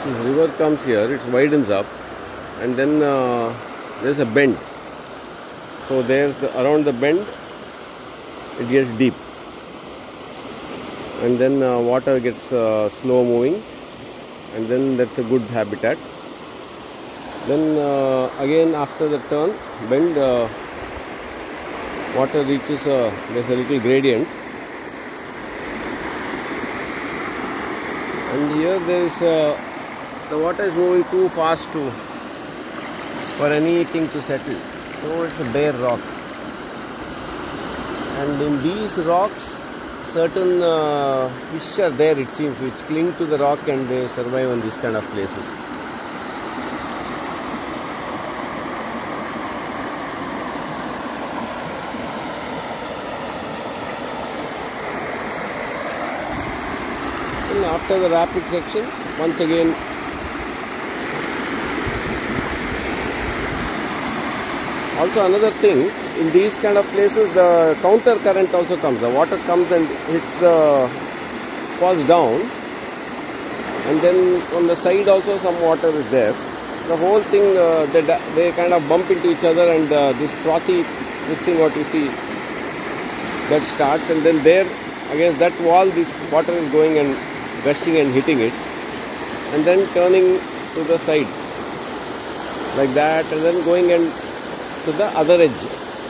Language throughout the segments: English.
The river comes here, it widens up, and then there's a bend. So around the bend, it gets deep, and then water gets slow moving, and then that's a good habitat. Then again after the turn bend, water reaches there's a little gradient, and here there is the water is moving too fast for anything to settle, so it's a bare rock. And in these rocks, certain fish are there, it seems, which cling to the rock and they survive on these kind of places. And after the rapid section, once again also another thing, in these kind of places the counter current also comes. The water comes and falls down, and then on the side also some water is there. The whole thing, they kind of bump into each other, and this frothy, this thing what you see, that starts, and then there against that wall this water is going and gushing and hitting it, and then turning to the side like that, and then going and to the other edge.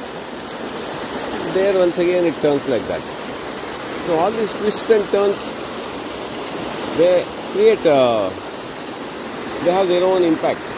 There once again it turns like that. So all these twists and turns, they create, they have their own impact.